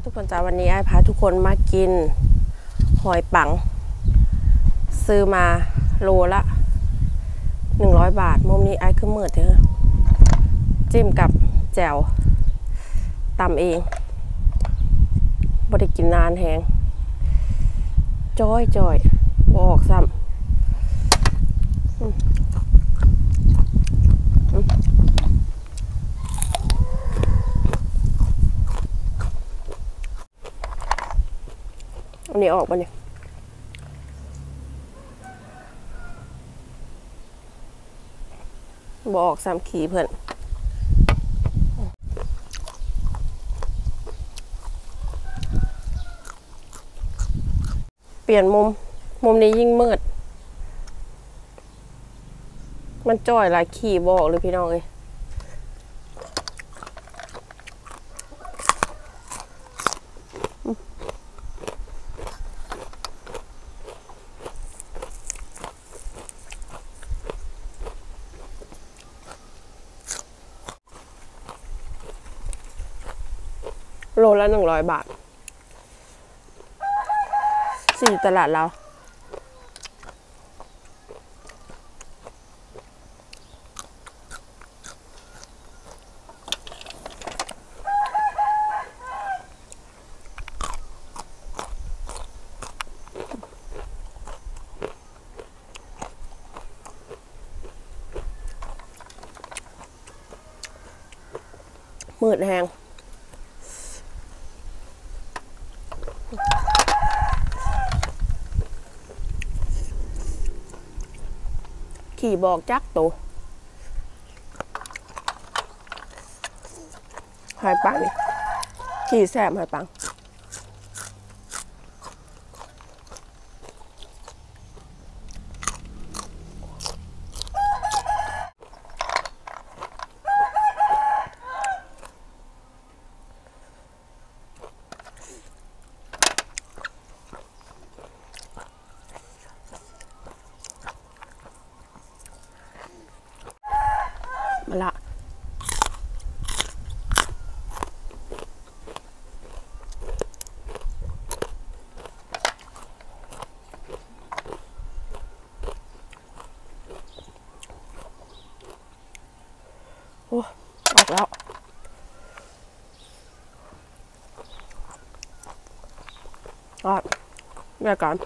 ทุกคนจ้าวันนี้ไอ้พาทุกคนมากินหอยปังซื้อมาโลละ100 บาทมุมนี้ไอ้คือมืดเถอะจิ้มกับแจ่วตำเองบ่ได้กินนานแหงจ้อยบ่ออกซ้ำอันนี้ออกมาเนี่ยบ่ออกซ้ำขี่เพื่อนเปลี่ยนมุมนี้ยิ่งมืดมันจ้อยหลายขี่บอกเลยพี่น้องเลยโลละ100 บาทสี่ตลาดเรามืดแหงขี่บอกจักตัวหอยปังนี่ขี่แสบหอยปังมาละโอ้ออกแล้วออกแม่ก่อน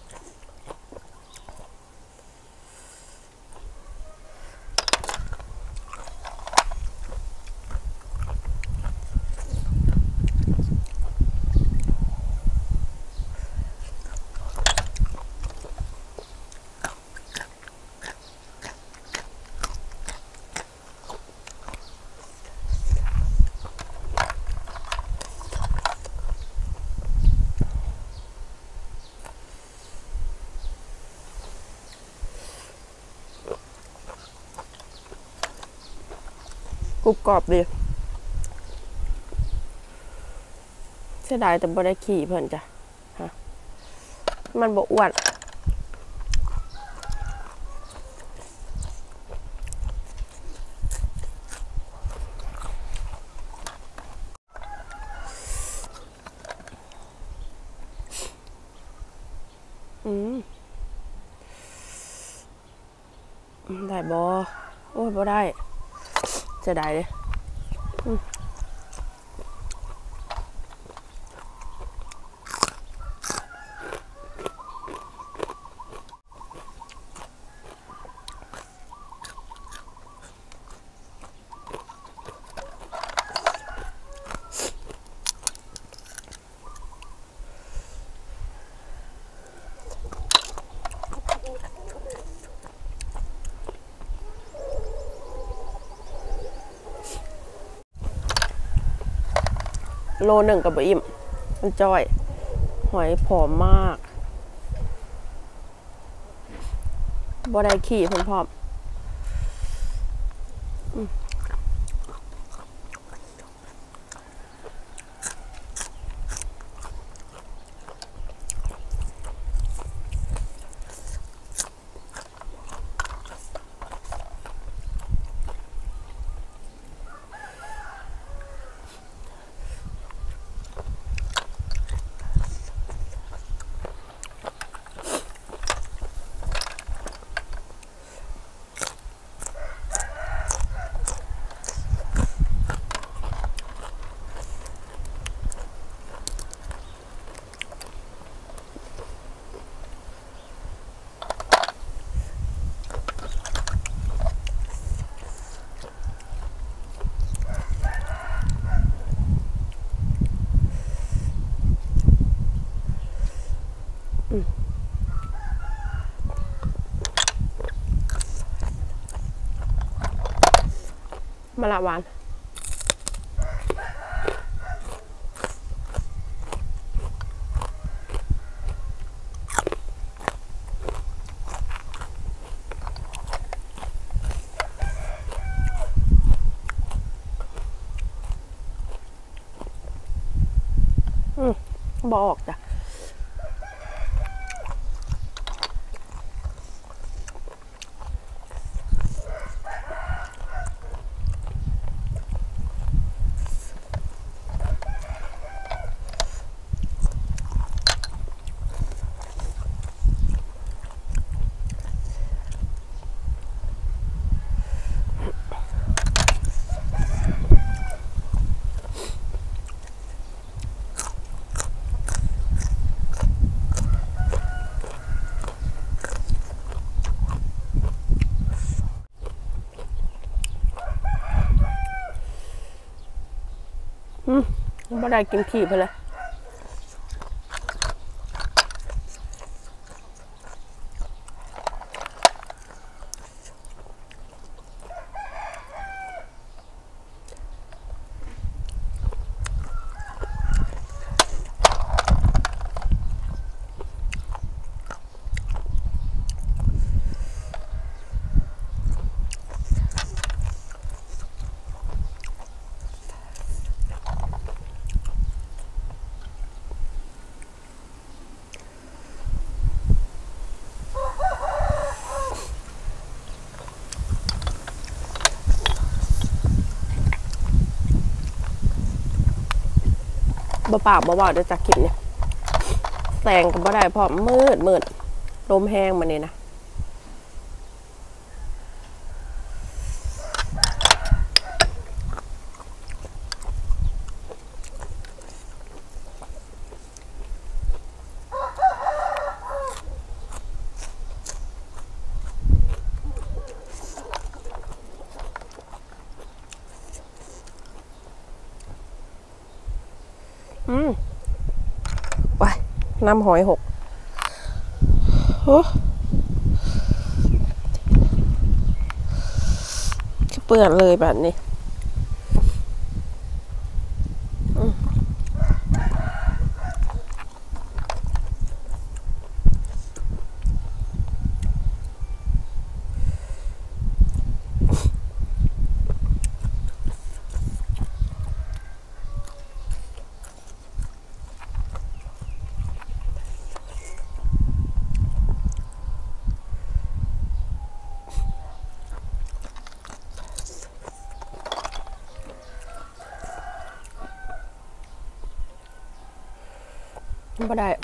กรุบกรอบดีเสียดายแต่บ่ได้ขี่เพิ่นจ้ะฮะมันบ่อ้วนได้บ่โอ้ยบ่ได้จะได้เลยโล1กับบะอิ่มมันจ้อยหอยผอมมากบ่ได้ขี่พร้อมมะละหวานบอกจ้ะไม่ได้กินขี้ไปเลยบ่ปากบ่บอกเดี๋ยวจากคลิปเนี่ยแสงก็บ่ได้เพราะมืดลมแห้งมาเนี่ยนะว้ายน้ำหอยหกเปื้อนเลยแบบนี้ไม่ได้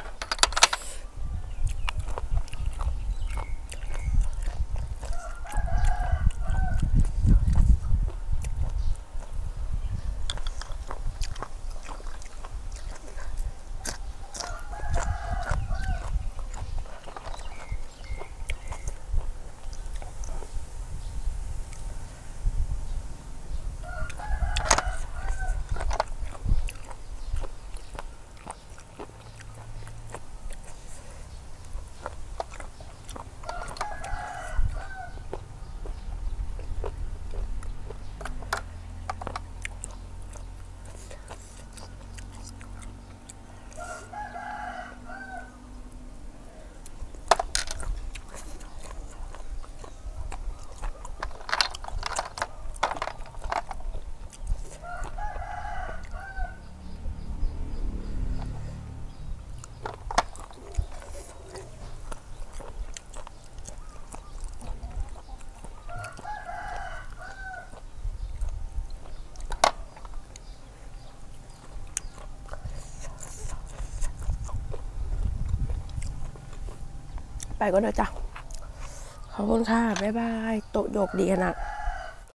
ไปก็เด้อจ้ะขอบคุณค่ะบ๊ายบายโตโยกดีขนาด